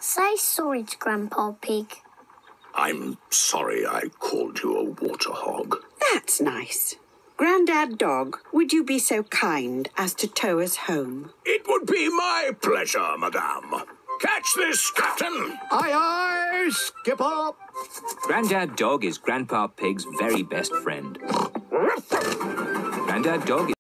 Say sorry to Grandpa Pig. I'm sorry I called you a water hog. That's nice. Grandad Dog, would you be so kind as to tow us home? It would be my pleasure, madame. Catch this, Captain! Aye, aye, skipper! Grandad Dog is Grandpa Pig's very best friend. Grandad Dog